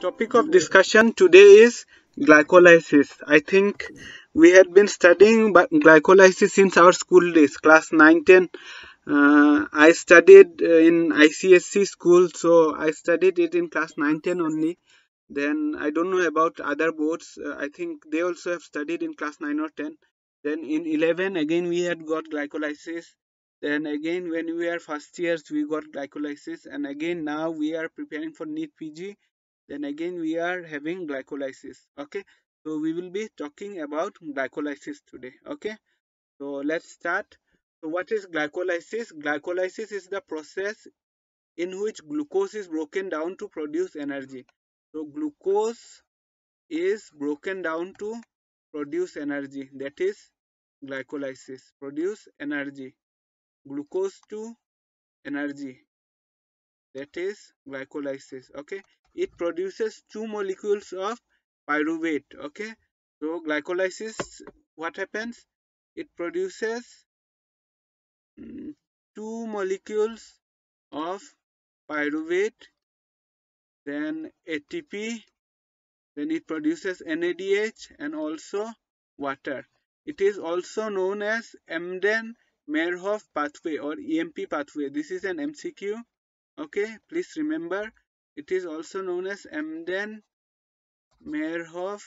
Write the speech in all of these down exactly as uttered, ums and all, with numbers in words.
topic of discussion today is glycolysis. I think we had been studying glycolysis since our school days, class nine ten. Uh, I studied in I C S C school, so I studied it in class nine ten only. Then I don't know about other boards. Uh, I think they also have studied in class nine or ten. Then in eleven, again we had got glycolysis. Then again when we are first years, we got glycolysis. And again now we are preparing for NEET P G. Then again we are having glycolysis. Okay, so we will be talking about glycolysis today. Okay, so let's start. So what is glycolysis? Glycolysis is the process in which glucose is broken down to produce energy. So glucose is broken down to produce energy. That is glycolysis. Produce energy. Glucose to energy. That is glycolysis. Okay, it produces two molecules of pyruvate. Okay, so glycolysis, what happens? It produces mm, two molecules of pyruvate, then A T P, then it produces N A D H and also water. It is also known as Embden-Meyerhof pathway or E M P pathway. This is an M C Q. Okay, please remember, it is also known as Embden-Meyerhof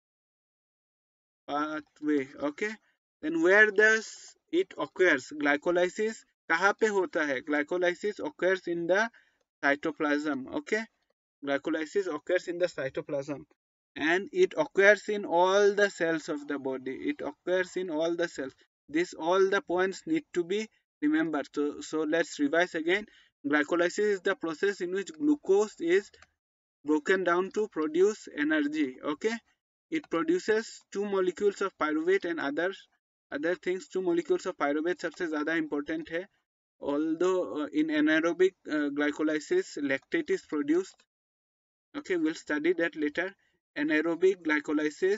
pathway. Okay, then where does it occurs? Glycolysis कहाँ पे होता है? Glycolysis occurs in the cytoplasm. Okay, glycolysis occurs in the cytoplasm and it occurs in all the cells of the body. It occurs in all the cells. This all the points need to be remembered. So, so let's revise again. Glycolysis is the process in which glucose is broken down to produce energy. Okay, it produces two molecules of pyruvate and other other things. Two molecules of pyruvate सबसे ज़्यादा important है. Although uh, in anaerobic uh, glycolysis lactate is produced. Okay, we'll study that later. Anaerobic glycolysis,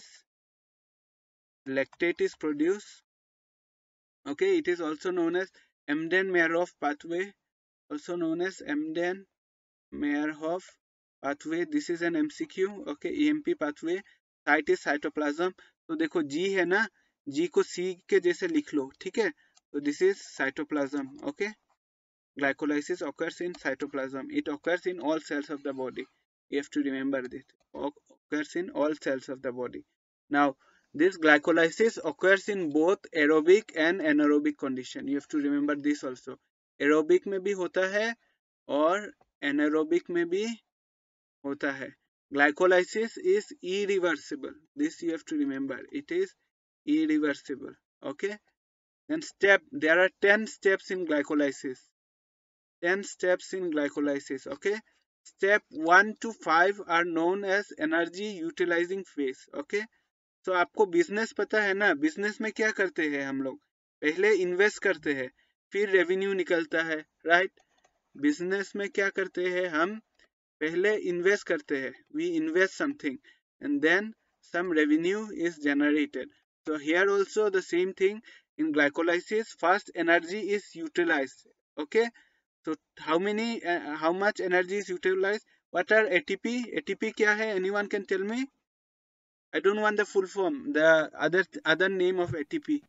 lactate is produced. Okay, it is also known as Embden-Meyerhof pathway, also known as Embden-Meyerhof pathway. This is an M C Q. Okay, E M P pathway. Site is cytoplasm. तो देखो G है ना, G को C के जैसे लिख लो, ठीक है? So this is cytoplasm. Okay, glycolysis occurs in cytoplasm. It occurs in all cells of the body. You have to remember this. Occurs in all cells of the body. Now, this glycolysis occurs in both aerobic and anaerobic condition. You have to remember this also. Aerobic में भी होता है और anaerobic में भी होता है. Glycolysis is irreversible. This you have to remember. It is irreversible. Okay. Then step. There are ten steps in glycolysis. ten steps in glycolysis. Okay. Step one to five are known as energy utilizing phase. Okay. तो आपको business पता है ना, business में क्या करते हैं हम लोग? पहले इन्वेस्ट करते हैं, फिर रेवेन्यू निकलता है, राइट? बिजनेस में क्या करते हैं हम? पहले इन्वेस्ट करते हैं, we invest something and then some revenue is generated. So here also the same thing in glycolysis. First energy is utilized. Okay, so how many uh, how much energy is utilized? What are A T P? A T P क्या है? Anyone can tell me? I don't want the full form, the other other name of A T P.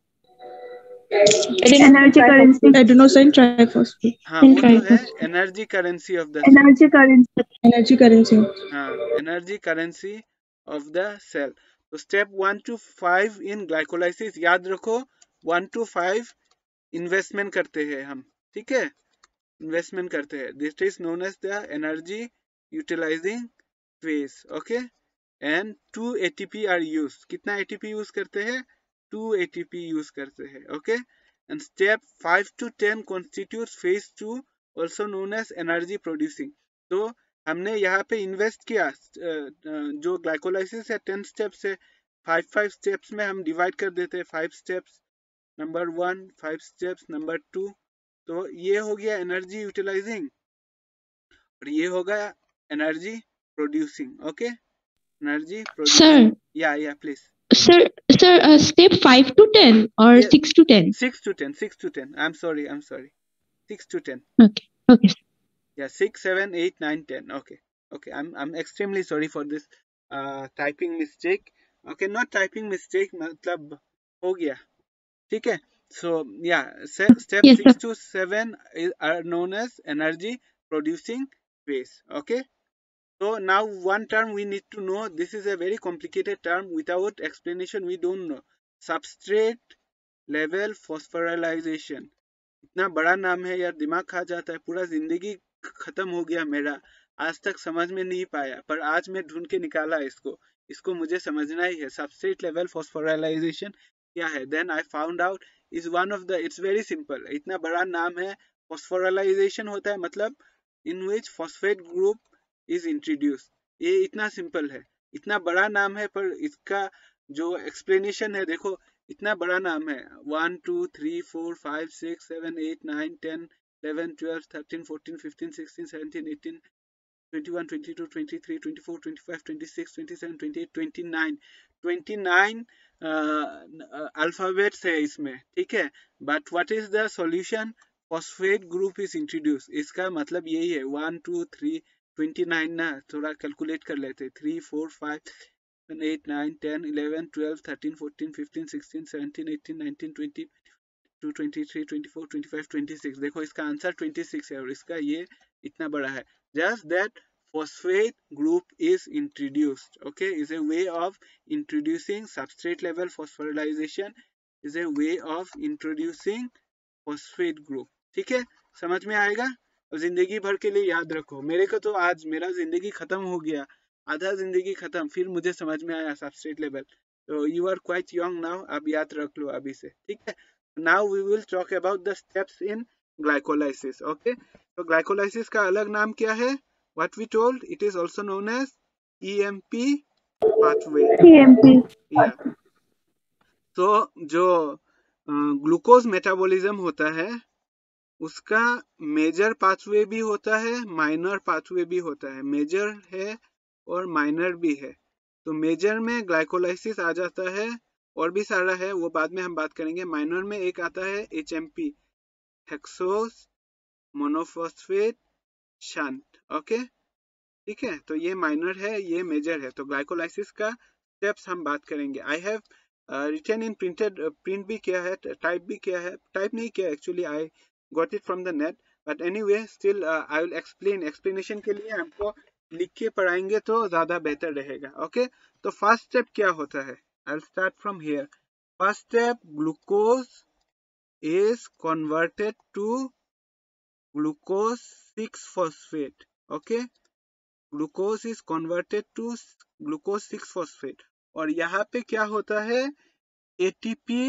Energy currency. Adenosine triphosphate. हाँ, वो तो है energy currency of the cell. Energy currency. Energy currency. हाँ, energy currency of the cell. So step one to five in glycolysis याद रखो, one to five investment करते हैं हम, ठीक है? Investment करते हैं. This is known as the energy utilizing phase. Okay? And two A T P are used. कितना A T P use करते हैं? two A T P use करते हैं. Okay? And step five to ten constitutes phase two, also known as energy producing. तो हमने यहाँ पे invest किया, जो glycolysis है ten steps है, five five steps में हम divide कर देते हैं, five steps, number one, five steps, number two. तो ये हो गया energy utilizing और ये होगा energy producing. Okay? Energy producing. Sir. Yeah, yeah, please. Sir, sir, uh, step five to ten or Yeah. six to ten? six to ten, six to ten. I'm sorry, I'm sorry. six to ten. Okay, okay. Yeah, six, seven, eight, nine, ten. Okay. Okay, I'm I'm extremely sorry for this uh, typing mistake. Okay, not typing mistake, मतलब हो गया, ठीक है? So yeah, step Yes, six sir. to seven is, are known as energy producing phase. Okay. So now one term we need to know. This is a very complicated term. Without explanation, we don't know. Substrate level phosphorylation. इतना बड़ा नाम है यार, दिमाग खा जाता है. पूरा जिंदगी खत्म हो गया मेरा, आज तक समझ में नहीं पाया, पर आज मैं ढूंढ के निकाला इसको. इसको मुझे समझना ही है. सबस्ट्रेट लेवल फॉस्फोराइलाइजेशन क्या है? Then I found out is one of the, it's very simple. इतना बड़ा नाम है. फॉस्फोराइलाइजेशन होता है मतलब in which phosphate group is introduce. ये इतना सिंपल है. इतना बड़ा नाम है, पर इसका जो एक्सप्लेनेशन है, देखो इतना बड़ा नाम है. One two three four five six seven eight nine ten eleven twelve thirteen fourteen fifteen sixteen seventeen eighteen twenty one twenty two twenty three twenty four twenty five twenty six twenty seven twenty eight twenty nine twenty nine alphabets है इसमें, ठीक है. But what is the solution? Phosphate group is introduce. इसका मतलब यही है. One two three twenty nine ना, थोड़ा कैलकुलेट कर लेते. Three four five eight nine ten eleven twelve thirteen fourteen fifteen sixteen seventeen eighteen nineteen twenty two twenty three twenty four twenty five twenty six. देखो इसका answer twenty six है और इसका ये इतना बड़ा है. Just that phosphate group is introduced. Okay, is a way of introducing substrate level phosphorylation, is a way of introducing phosphate group. ठीक है, समझ में आएगा? और जिंदगी भर के लिए याद रखो. मेरे को तो आज मेरा जिंदगी खत्म हो गया, आधा जिंदगी खत्म, फिर मुझे समझ में आया सबस्ट्रेट लेवल. तो you are quite young now, अब याद रख लो अभी से, ठीक है. Now we will talk about the steps in glycolysis. Okay, तो ग्लाइकोलाइसिस का अलग नाम क्या है? What we told, it is also known as E M P pathway. E M P. Yeah. तो जो ग्लूकोज मेटाबॉलिज्म होता है उसका मेजर पाथवे भी होता है, माइनर पाथवे भी होता है. मेजर है और माइनर भी है. तो मेजर में ग्लाइकोलाइसिस आ जाता है, और भी सारा है, वो बाद में हम बात करेंगे. माइनर में एक आता है H M P, hexose monophosphate shunt. Okay, ठीक है. तो ये माइनर है, ये मेजर है. तो ग्लाइकोलाइसिस का स्टेप्स हम बात करेंगे. I have written in printed, print भी किया है, टाइप भी किया है. टाइप नहीं किया actually, I got it from the net. But anyway still I will explain. Explanation के लिए हमको लिख के पढ़ाएंगे तो ज्यादा बेहतर रहेगा. ओके, तो फर्स्ट स्टेप क्या होता है? I will start from here. First step, glucose is converted to glucose six phosphate. Okay, glucose is converted to glucose six phosphate. और यहाँ पे क्या होता है? ATP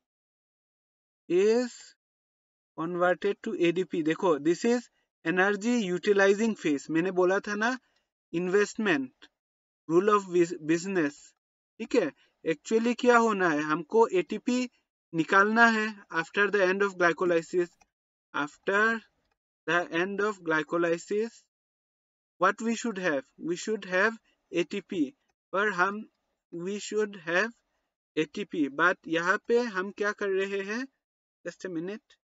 is converted to ADP. देखो, this is energy utilizing phase. मैंने बोला था ना, इन्वेस्टमेंट, रूल ऑफ बिजनेस, ठीक है. एक्चुअली क्या होना है? हमको एटीपी निकालना है after the end of glycolysis. After the end of glycolysis what we should have? We should have A T P. पर हम we should have A T P. but यहाँ पे हम क्या कर रहे हैं? Just a minute.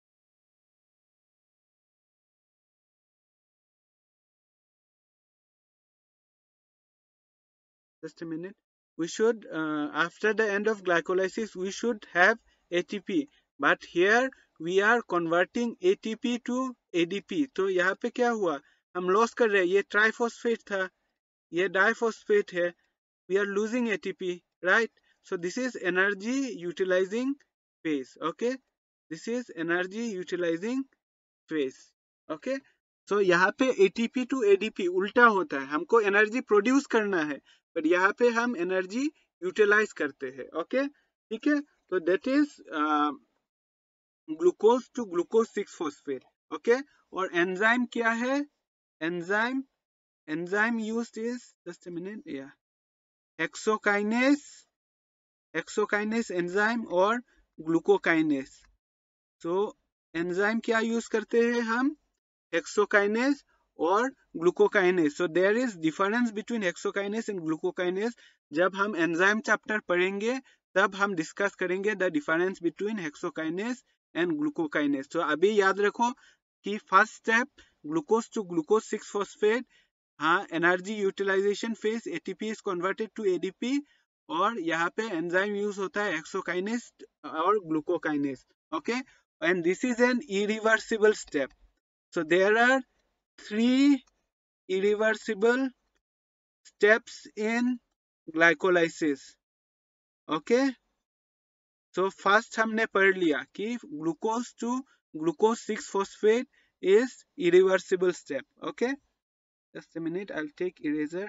Just a minute. We should, uh, after the end of glycolysis, we should have A T P. But here we are converting A T P to A D P. तो यहाँ पे क्या हुआ? हम loss कर रहे हैं. ये ट्राइफॉस्फेट था, ये डाइफॉस्फेट है. We are losing A T P, right? So this is energy utilizing phase. Okay, this is energy utilizing phase. Okay, so यहाँ पे A T P to A D P उल्टा होता है. हमको एनर्जी प्रोड्यूस करना है, पर यहाँ पे हम एनर्जी यूटिलाइज करते हैं. ओके, ठीक है. तो that is glucose to glucose six phosphate. Okay, और एंजाइम क्या है? Enzyme enzyme used is, just a minute, या हेक्सोकाइनेस, हेक्सोकाइनेस एंजाइम और ग्लूकोकाइनेस. तो एंजाइम क्या यूज करते हैं हम? हेक्सोकाइनेस और glucokinase. So there is difference between hexokinase and glucokinase. जब हम एंजाइम चैप्टर पढ़ेंगे तब हम डिस्कस करेंगे the difference between hexokinase and glucokinase. तो अभी याद रखो कि first step glucose to glucose six phosphate, हाँ, energy utilization phase ATP is converted to ADP, और यहाँ पे एंजाइम यूज होता है हेक्सोकाइनेस और glucokinase. Okay, and this is an irreversible step. So there are three irreversible steps in glycolysis. Okay, so first हमने पढ़ लिया कि glucose to glucose six phosphate is irreversible step. Okay, just a minute, I'll take eraser.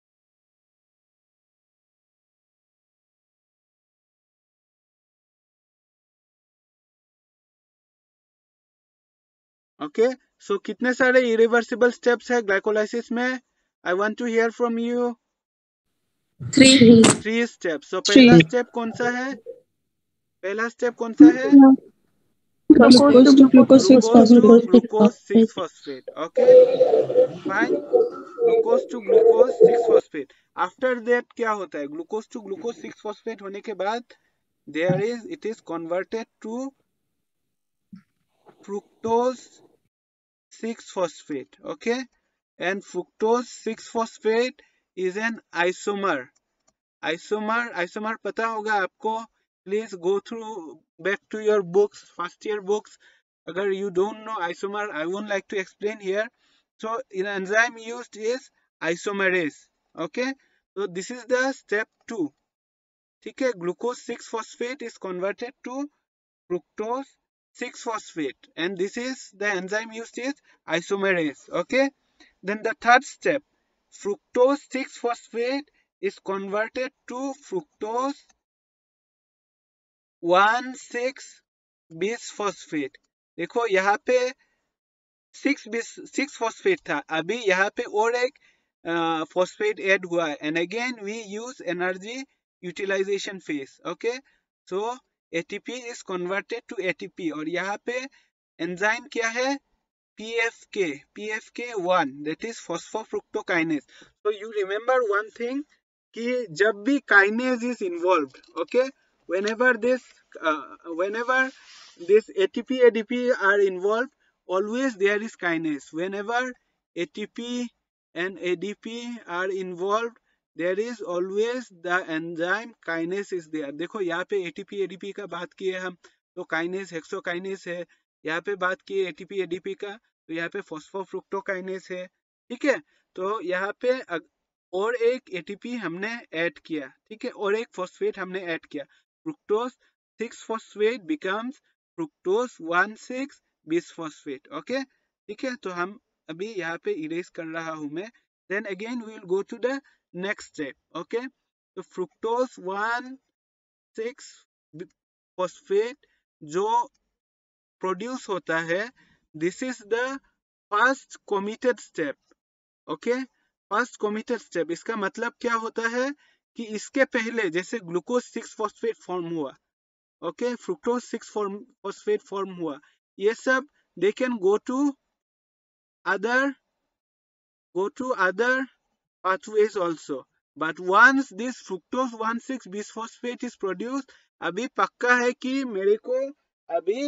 Okay, so कितने सारे irreversible steps है glycolysis में? I want to hear from you. Three. Three steps. So पहला step कौन सा है? पहला step कौन सा है? Glucose to glucose six Glucose to phosphate. glucose six phosphate. Okay, fine. Glucose to glucose six phosphate. After that क्या होता है? Glucose to glucose six phosphate होने के बाद there is it is converted to fructose six phosphate. Okay, and fructose six phosphate is an isomer. Isomer isomer पता होगा आपको. Please go through back to your books, first year books. Agar you don't know isomer, I won't like to explain here. So in enzyme used is isomerase. Okay, so this is the step two. ठीक है, glucose six phosphate is converted to fructose six phosphate, and this is the enzyme used is isomerase. Okay, then the third step, fructose six phosphate is converted to fructose one six bisphosphate. देखो यहाँ पे six six phosphate था, अभी यहाँ पे और एक phosphate add हुआ है, and again we use energy utilization phase. Okay, so ATP is converted to ATP, और यहाँ पे एंजाइम क्या है? PFK, PFK one, that is phosphofructokinase. So you remember one thing कि जब भी kinase is involved, okay, whenever this uh, whenever this A T P A D P are involved, always there is kinase. Whenever A T P and A D P are involved, there is always the enzyme kinase is there. देखो यहाँ पे A T P A D P का बात किए हम, तो kinase hexokinase है. यहाँ पे बात किए A T P A D P का, तो यहाँ पे phosphofructokinase है. ठीक है, तो यहाँ पे और एक A T P हमने ऐड किया. ठीक है, और एक फॉस्फेट हमने ऐड किया. fructose six phosphate becomes fructose one six bisphosphate. Okay, ठीक है, तो हम अभी यहाँ पे इरेज कर रहा हूँ मैं. then again we will go to the next step. Okay, तो fructose one six phosphate जो प्रोड्यूस होता है, this is the first committed step. okay, first committed step. इसका मतलब क्या होता है कि इसके पहले जैसे ग्लूकोज सिक्स फॉस्फेट फॉर्म हुआ, okay, fructose six phosphate form हुआ, ये सब they can go to other go to other pathways also, but once this fructose one six bisphosphate is produced, अभी पक्का है कि मेरे को अभी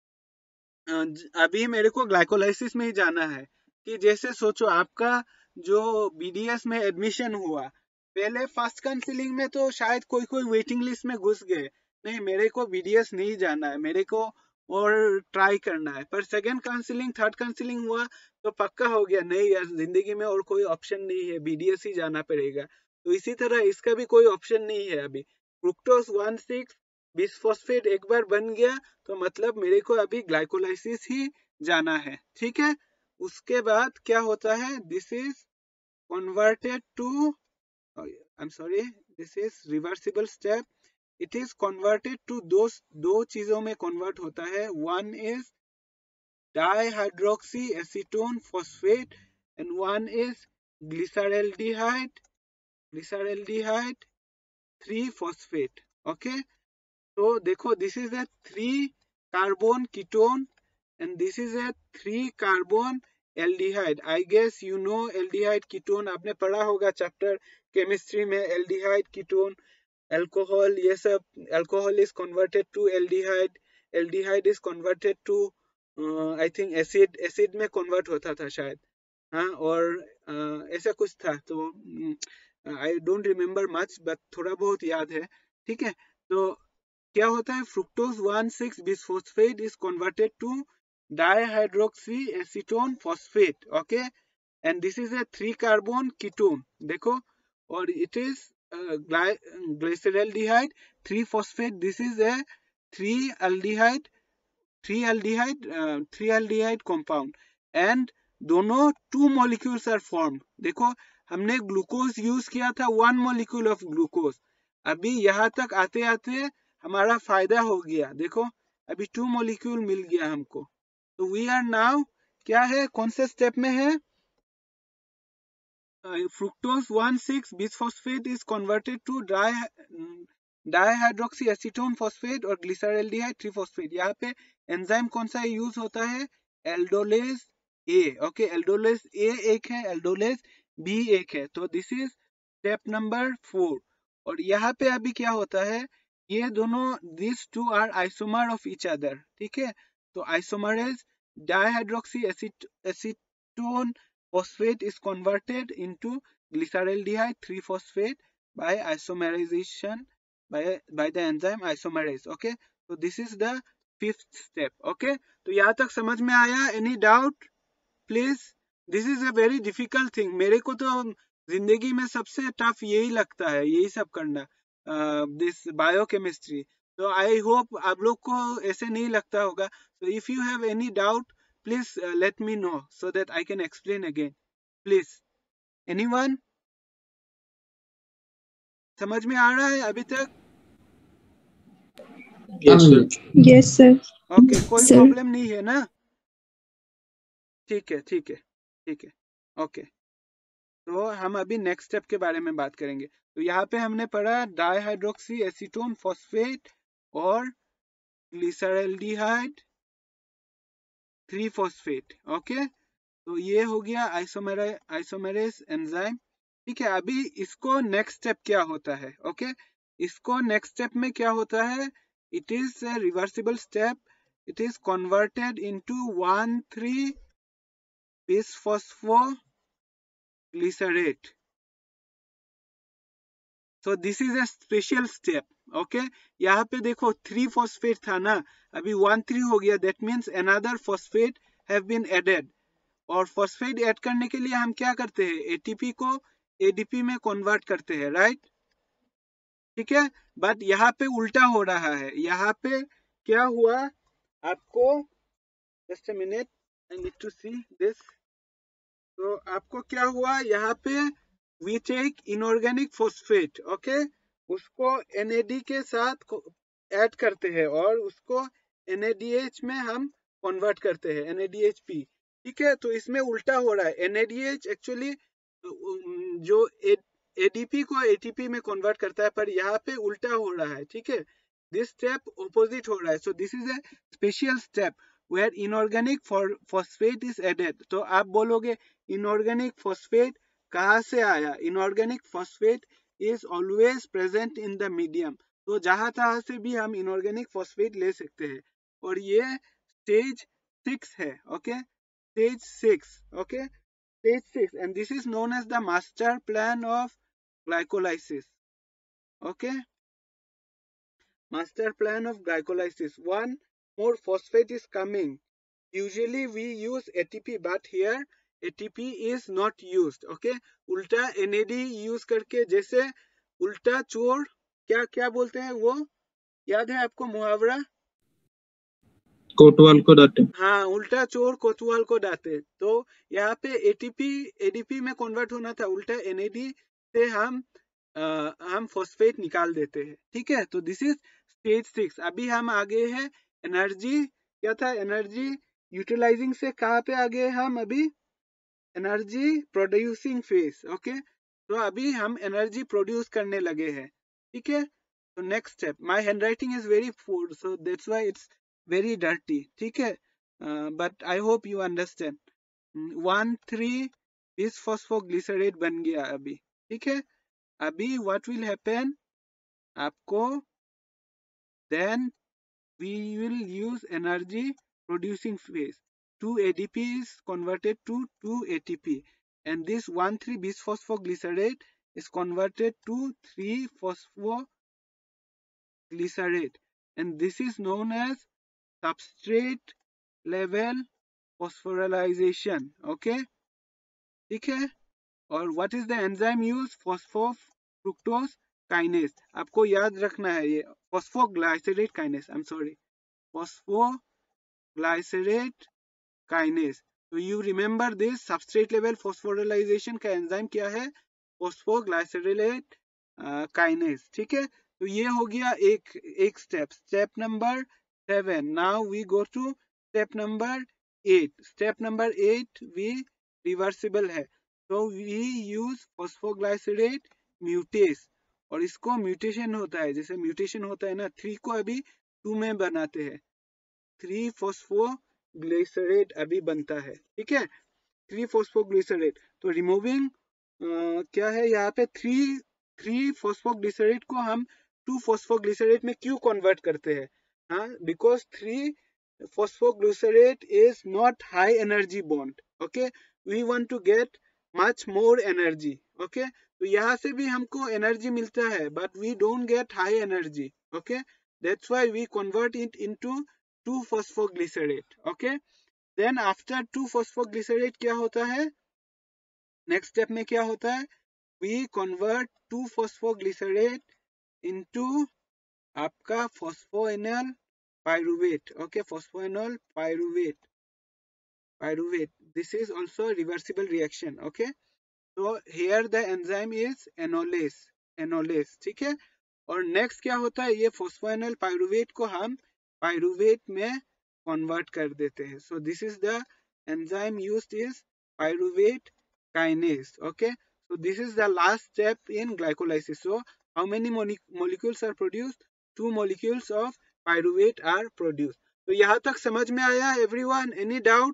अभी मेरे को ग्लाइकोलाइसिस में ही जाना है. कि जैसे सोचो आपका जो बीडीएस में एडमिशन हुआ, पहले फर्स्ट काउंसलिंग में तो शायद कोई कोई वेटिंग लिस्ट में घुस गए, नहीं मेरे को बीडीएस नहीं जाना है, मेरे को और ट्राई करना है. पर सेकंड काउंसलिंग थर्ड काउंसलिंग हुआ तो पक्का हो गया, नहीं यार जिंदगी में और कोई ऑप्शन नहीं है, बीडीएस ही जाना पड़ेगा. तो इसी तरह इसका भी कोई ऑप्शन नहीं है. अभी फ्रुक्टोज वन सिक्स बिस्फॉस्फेट एक बार बन गया तो मतलब मेरे को अभी ग्लाइकोलाइसिस ही जाना है. ठीक है, उसके बाद क्या होता है? This is converted to, I am sorry, this is reversible step. It is converted to दो दो चीजों में कन्वर्ट होता है. One is dihydroxy acetone phosphate and one is glyceraldehyde glyceraldehyde three phosphate. Okay, तो देखो this is a three carbon ketone and this is a three carbon aldehyde. I guess you know aldehyde ketone, आपने पढ़ा होगा chapter chemistry में. aldehyde ketone, alcohol, ये सब. alcohol is converted to aldehyde, aldehyde is converted to uh, I think acid, acid में convert होता था शायद. हाँ, और uh, ऐसा कुछ था, तो I don't remember much but थोड़ा बहुत याद है, ठीक है। तो क्या होता है, fructose one six bisphosphate is converted to dihydroxy acetone phosphate, okay, and this is a three carbon ketone, देखो, और it is glyceraldehyde three phosphate, this is a three aldehyde three aldehyde three aldehyde compound, and दोनों two molecules are form, देखो हमने glucose use किया था, one molecule of glucose, अभी यहाँ तक आते आते हमारा फायदा हो गया, देखो अभी टू मॉलिक्यूल मिल गया हमको, तो वी आर नाउ क्या है, कौन से स्टेप में है, fructose one six bisphosphate is converted to di dihydroxy acetone phosphate और ग्लिसरल्डिहाइड थ्री फॉस्फेट, यहाँ पे एंजाइम कौन सा यूज होता है, aldolase A, okay, aldolase A एक है, एल्डोलेज बी एक है, तो this is step number four, और यहाँ पे अभी क्या होता है, ये दोनों this two are isomer of each other, ठीक है, तो isomerase dihydroxy acetone phosphate is converted into glyceraldehyde three phosphate by isomerization by by the enzyme isomerase, okay, so this is the fifth step, okay, तो यहाँ तक समझ में आया, any doubt please, this is a very difficult thing, मेरे को तो जिंदगी में सबसे टफ यही लगता है, यही सब करना, दिस बायोकेमिस्ट्री, तो आई होप आप लोग को ऐसे नहीं लगता होगा, so if you have any doubt please uh, let me know so that I can explain again, please, anyone, समझ में आ रहा है अभी तक, Yes, sir. Yes, sir. Okay, कोई Sir. प्रॉब्लम नहीं है ना, ठीक है ठीक है ठीक है, ओके, तो हम अभी नेक्स्ट स्टेप के बारे में बात करेंगे, तो यहाँ पे हमने पढ़ा डाइहाइड्रोक्सी एसीटोन फॉस्फेट और ग्लिसरल्डिहाइड थ्री फॉस्फेट, ओके, तो ये हो गया आइसोमेरा आइसोमेरेज एंजाइम, ठीक है, अभी इसको नेक्स्ट स्टेप क्या होता है, ओके, इसको नेक्स्ट स्टेप में क्या होता है, it is a reversible step, it is converted into one three bisphosphoglycerate, so this is a special step, okay, यहाँ पे देखो थ्री फॉस्फेट था ना, अभी वन थ्री हो गया, that means another phosphate have been added, और फॉस्फेट ऐड करने के लिए हम क्या करते हैं, एटीपी को एडीपी में कन्वर्ट करते हैं, राइट, ठीक है, बट यहाँ पे उल्टा हो रहा है, यहाँ पे क्या हुआ आपको, just a minute, I need to see this, तो आपको क्या हुआ यहाँ पे, we take inorganic phosphate, okay, उसको एनएडी के साथ ऐड करते हैं और उसको एनएडीएच में हम कन्वर्ट करते हैं, एनएडीएचपी, ठीक है, तो इसमें उल्टा हो रहा है, एनएडीएच एक्चुअली जो एडीपी को एटीपी में कन्वर्ट करता है, पर यहाँ पे उल्टा हो रहा है, ठीक है, दिस स्टेप ऑपोजिट हो रहा है, so this is a special step where inorganic phosphate is added, तो आप बोलोगे इनऑर्गेनिक फॉस्फेट कहाँ से आया, inorganic phosphate is always present in the medium, तो जहां तहां से भी हम इनऑर्गेनिक फॉस्फेट ले सकते हैं, और ये स्टेज सिक्स है, okay, stage six, okay, stage six, and this is known as the master plan of glycolysis, okay, master plan of glycolysis, one more phosphate is coming, usually we use A T P but here A T P is not used, okay, उल्टा N A D use करके, जैसे उल्टा चोर क्या क्या बोलते हैं वो याद है आपको मुहावरा, कोतवाल को डांटे, हाँ, उल्टा चोर कोतवाल को डांटे, तो यहाँ पे एटीपी एडीपी में कन्वर्ट होना था, उल्टा एनएडी से हम आ, हम फॉस्फेट निकाल देते हैं, ठीक है, तो दिस इज स्टेज सिक्स, अभी हम आगे हैं एनर्जी, क्या था, एनर्जी यूटिलाइजिंग से कहाँ पे आगे हम अभी, एनर्जी प्रोड्यूसिंग फेज, ओके, तो अभी हम एनर्जी प्रोड्यूस करने लगे हैं, ठीक है, तो next step, my handwriting is very poor so that's why it's very dirty, ठीक है, but I hope you understand, one three bisphosphoglycerate बन गया अभी, ठीक है, अभी व्हाट विल हैपन, आपको then we will use energy producing phase, two A D P is converted to two A T P, and this one three bisphosphoglycerate is converted to three phosphoglycerate, and this is known as substrate level phosphorylation. Okay, ठीक है. और what is the enzyme used? Phosphofructose kinase. आपको याद रखना है ये phosphoglycerate kinase. I'm sorry, phosphoglycerate kinase. So you remember this substrate level phosphorylation का enzyme क्या है? phosphoglycerate uh, kinase. ठीक है, तो ये हो गया एक एक step. Step number seven. Now we go to step number eight. Step number eight we reversible है. So we use phosphoglycerate mutase, और इसको म्यूटेशन होता है, जैसे म्यूटेशन होता है ना, थ्री को अभी टू में बनाते हैं, थ्री फॉस्फोग्लिसरेट अभी बनता है. ठीक है, थ्री फॉस्फोग्लिसरेट. तो रिमूविंग क्या है यहाँ पे, थ्री थ्री फॉस्फोग्लिसरेट को हम टू फॉस्फोग्लिसरेट में क्यों कन्वर्ट करते हैं? हाँ, because three phosphoglycerate is not high energy bond. Okay, we want to get much more energy. Okay, तो यहाँ से भी हमको एनर्जी मिलता है, but we don't get high energy. Okay, that's why we convert it into two phosphoglycerate. Okay, then after two phosphoglycerate क्या होता है, next step में क्या होता है, we convert two phosphoglycerate into आपका phosphoenol pyruvate. Okay, phosphoenol pyruvate. Pyruvate. This is also a reversible reaction. Okay, so here the enzyme is enolase. Enolase. ठीक है, और next क्या होता है, ये phosphoenol pyruvate को हम pyruvate में convert कर देते हैं. So this is the enzyme used is pyruvate kinase. Okay, so this is the last step in glycolysis. So how many molecules are produced? Two molecules of pyruvate are produced. तो यहाँ तक समझ में आया everyone? Any doubt?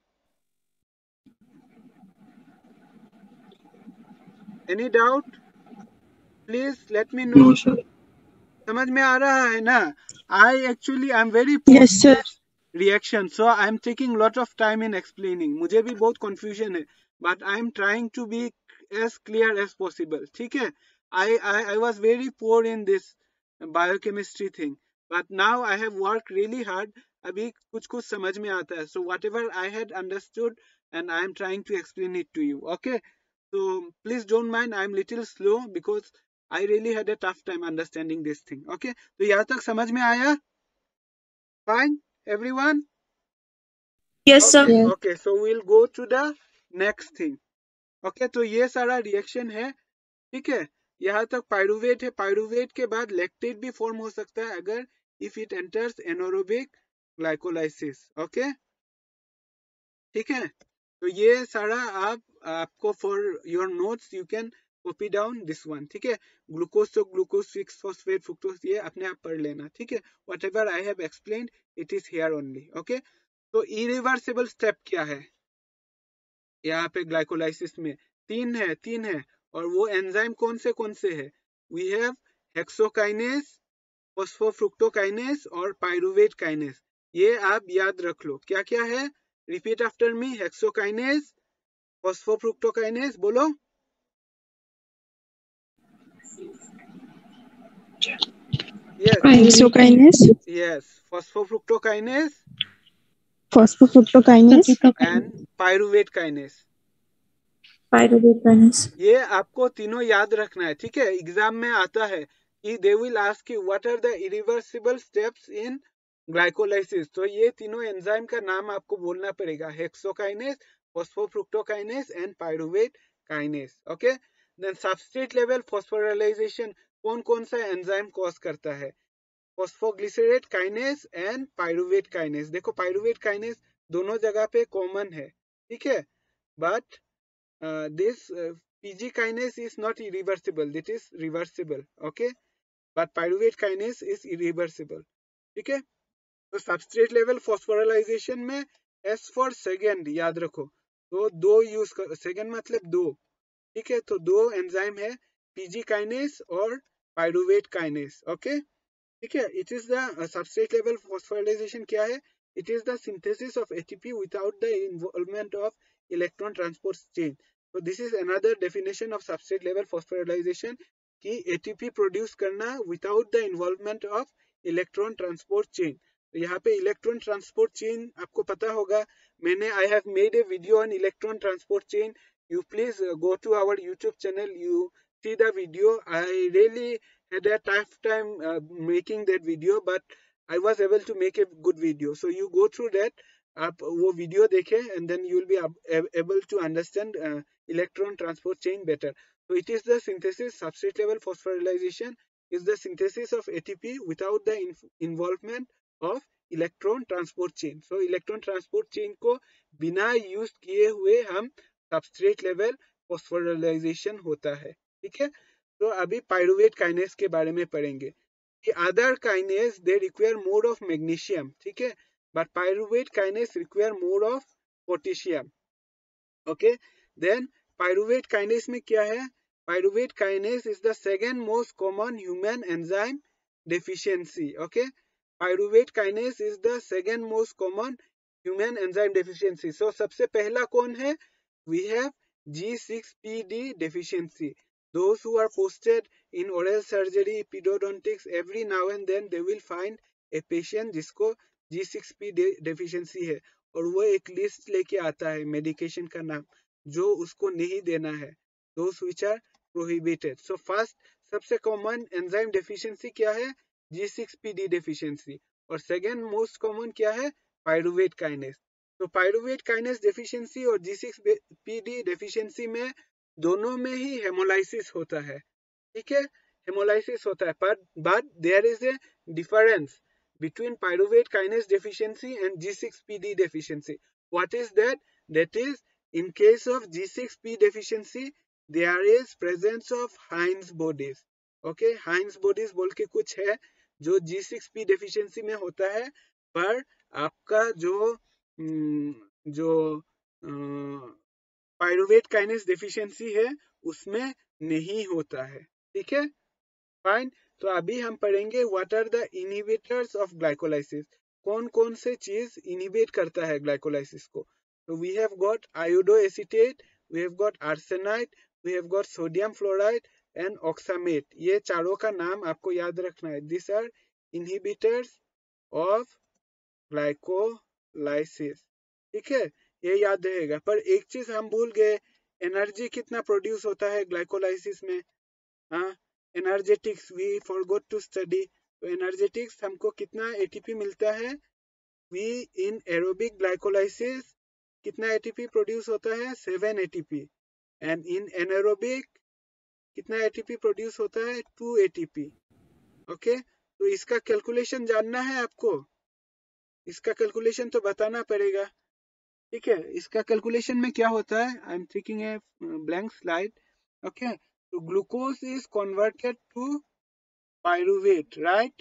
Any doubt? Please let me know. No, sir. समझ में आ रहा है ना? I actually I'm very poor Yes, sir. reaction, so I'm taking lot of time in explaining. मुझे भी बहुत confusion है, but I'm trying to be as clear as possible. ठीक है? I I I was very poor in this biochemistry thing, but now I have worked really hard. अभी कुछ कुछ समझ में आता है. So whatever I had understood, and I am trying to explain it to you. Okay? So please don't mind, I'm little slow because I really had a tough time understanding this thing. Okay? तो यहाँ तक समझ में आया? Fine, everyone? Yes, sir. Okay, okay, so we'll go to the next thing. Okay, तो ये सारा reaction है. ठीक है, यहाँ तक पायरुवेट है. पायरुवेट के बाद लैक्टेट भी फॉर्म हो सकता है अगर if it enters anaerobic glycolysis. Okay, ठीक है, तो ये सारा आप आपको for your notes you can copy down this one. ठीक है, ग्लूकोज तो ग्लूकोज सिक्स फॉस्फेट फ्रुक्टोज ये अपने आप पढ़ लेना. ठीक है, whatever I have explained it is here only. Okay, तो इरिवर्सिबल स्टेप क्या है यहाँ पे ग्लाइकोलाइसिस में? तीन है, तीन है, और वो एंजाइम कौन से कौन से है? वी हैव हेक्सोकाइनेस, फॉस्फोफ्रुक्टोकाइनेस और पायरुवेट काइनेस. ये आप याद रख लो. क्या क्या है? Repeat after me. Hexokinase, phosphofructokinase, बोलो. Yes. Hexokinase, Yes. Phosphofructokinase phosphofructokinase, and pyruvate kinase. pyruvate kinase. ये आपको तीनों याद रखना है. ठीक है, एग्जाम में आता है कि they will ask you what are the irreversible steps in glycolysis. तो ये तीनों एंजाइम का नाम आपको बोलना पड़ेगा. Hexokinase, phosphofructokinase and pyruvate kinase. Okay, then substrate level phosphorylation कौन कौन सा एंजाइम कॉज करता है? Phosphoglycerate kinase and pyruvate kinase. देखो पायरुवेट काइनेस दोनों जगह पे कॉमन है. ठीक है, but this PG kinase is not irreversible, that is reversible. Okay, but pyruvate kinase is irreversible. ठीक है, तो सबस्ट्रेट लेवल फॉस्फोराइलेशन में एस फॉर सेकेंड याद रखो. तो दो यूज कर, सेकेंड मतलब दो. ठीक है, तो दो एंजाइम है, पीजी काइनेस और पायरुवेट काइनेस. ओके, ठीक है, it is the substrate level phosphorylation क्या है? It is the synthesis of A T P without the involvement of electron transport chain. So this is another definition of substrate level phosphorylation कि A T P produce करना without the involvement of electron transport chain. तो यहाँ पे electron transport chain आपको पता होगा, मैंने I have made a video on electron transport chain. You please go to our YouTube channel, you see the video. I really had a tough time uh, making that video, but I was able to make a good video. So you go through that, आप वो video देखें, and then you will be able to understand uh, electron transport chain better. So it is the synthesis, substrate level phosphorylation is the synthesis of A T P without the involvement of electron transport chain. So electron transport chain को बिना use किए हुए हम substrate level phosphorylation होता है, ठीक है. तो अभी pyruvate kinase के बारे में पढ़ेंगे. The other kinase they require more of magnesium, ठीक है, but pyruvate kinase require more of potassium. Okay, then pyruvate kinase में क्या है? Pyruvate kinase is the second most common human enzyme deficiency. Okay, pyruvate kinase is the second most common human enzyme deficiency. So सबसे पहला कौन है? We have G six P D deficiency. Those who are posted in oral surgery, pedodontics, every now and then they will find a patient जिसको G six P D deficiency है, और वो एक list लेके आता है मेडिकेशन का नाम जो उसको नहीं देना है, those which are prohibited. So first सबसे कॉमन एंजाइम डेफिशिएंसी क्या है? G six P D deficiency. और सेकेंड मोस्ट कॉमन क्या है? Pyruvate kinase. तो पायरुवेट काइनेस डेफिशिएंसी और G six P D deficiency में दोनों में ही हेमोलाइसिस होता है, ठीक है, हेमोलाइसिस होता है, but but there is a difference between pyruvate kinase deficiency and G six P D deficiency. What is that? That is, in case of G six P deficiency there is presence of Heinz bodies. Okay, Heinz bodies बोल के कुछ है जो G six P deficiency में होता है, पर आपका जो जो पायरुवेट काइनेस डेफिशिएंसी है उसमें नहीं होता है, ठीक है, फाइन. तो अभी हम पढ़ेंगे what are the inhibitors of glycolysis. कौन कौन से चीज इनहिबिट करता है ग्लाइकोलाइसिस को. तो we have got iodo acetate, we have got arsenite, we have got sodium fluoride and oxamate. ये चारों का नाम आपको याद रखना है. This are inhibitors of glycolysis, ठीक है, ये याद रहेगा. पर एक चीज हम भूल गए, एनर्जी कितना प्रोड्यूस होता है ग्लाइकोलाइसिस में. हाँ, energetics we forgot to study. तो एनर्जेटिक्स हमको कितना एटीपी मिलता है? वी इन एरोबिक ग्लाइकोलाइसिस कितना एटीपी प्रोड्यूस होता है? Seven ATP. And in anaerobic कितना एटीपी प्रोड्यूस होता है? To ATP. ओके, तो इसका कैलकुलेशन जानना है आपको, इसका कैलकुलेशन तो बताना पड़ेगा, ठीक है. इसका कैलकुलेशन में क्या होता है? I am taking a blank slide. Okay, तो glucose is converted to pyruvate, right.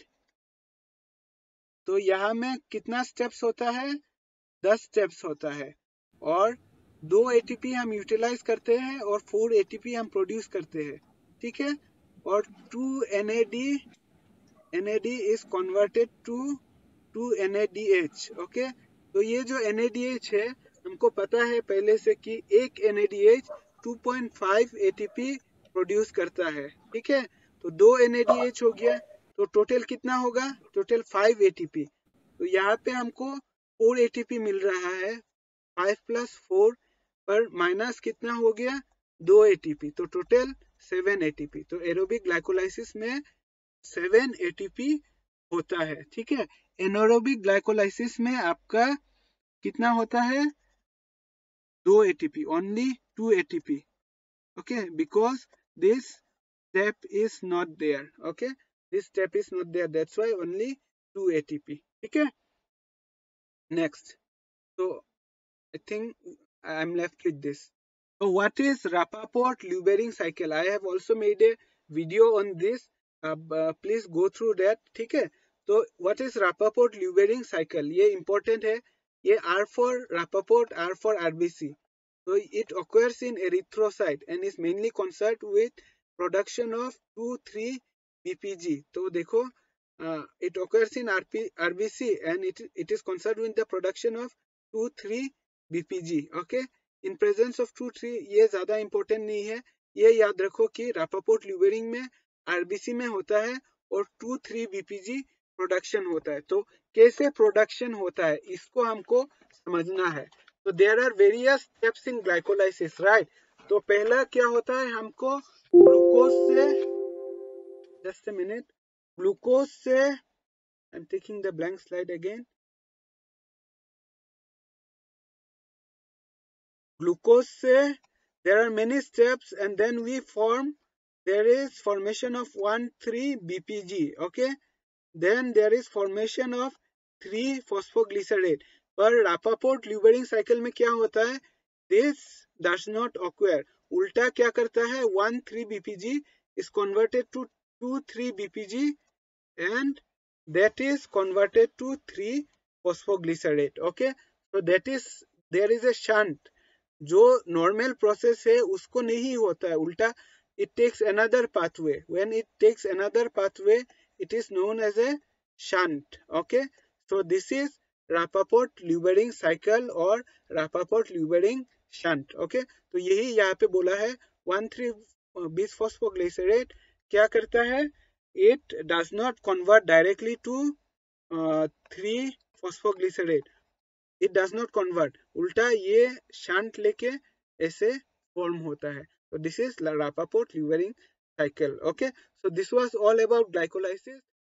तो यहाँ में कितना स्टेप्स होता है? दस स्टेप्स होता है, और दो एटीपी हम यूटिलाइज करते हैं और फोर एटीपी हम प्रोड्यूस करते हैं, ठीक है. और two NAD NAD is converted to two NADH. Okay, तो ये जो एनएडीएच है हमको पता है पहले से कि एक NADH two point five ATP produce करता है, ठीक है. तो दो एनएडीएच हो गया, तो टोटल कितना होगा? Total five ATP. तो यहाँ पे हमको फोर एटीपी मिल रहा है, फाइव प्लस फोर पर माइनस कितना हो गया? दो एटीपी. तो टोटल सेवन एटीपी. तो एरोबिक ग्लाइकोलाइसिस में सेवन एटीपी होता है, ठीक है. एनारोबिक ग्लाइकोलाइसिस में आपका कितना होता है? दो ATP, only two ATP. Okay, because this step is not there. Okay, this step is not there, that's why only two A T P, ठीक है. Next, so I think I am left with this. So what is Rapaport-Lubering cycle? I have also made a video on this. Uh, uh, please go through that, ठीक है. तो what is Rapaport-Lubering cycle? ये important है. ये R for Rapaport, R for R B C. So it occurs in erythrocyte and is mainly concerned with production of two three BPG. तो देखो uh, it occurs in R P, R B C and it, it is concerned with the production of two three B P G. Okay, in presence of two three, ये ज्यादा important नहीं है, ये याद रखो कि रापापोर्ट ल्यूबेरिंग में R B C में होता है और two three B P G production होता है. तो कैसे प्रोडक्शन होता है इसको हमको समझना है. तो there are various steps in glycolysis, right. तो पहला क्या होता है, हमको ग्लूकोज से, जस्ट अ मिनट, ग्लूकोज से, I am taking the blank slide again. Glucose से there are many steps and then we form, there is formation of one three B P G. Okay, then there is formation of three phosphoglycerate. पर रापापोर्ट ल्यूबेरिंग cycle में क्या होता है, this does not occur. उल्टा क्या करता है, one three B P G is converted to two three B P G and that is converted to three phosphoglycerate. Okay, so that is, there is a shunt. जो normal process है उसको नहीं होता है, उल्टा it takes another pathway. When it takes another pathway, it is known as a shunt. Okay, so this is Rapaport-Lubering cycle or Rapaport-Lubering shunt. Okay, तो यही यहाँ पे बोला है one three bisphosphoglycerate क्या करता है, it does not convert directly to uh, three phosphoglycerate. It does not convert. उल्टा ये शंट लेके ऐसे फॉर्म होता है. So this is Rapaport-Lubering cycle. Okay, so this was all about glycolysis.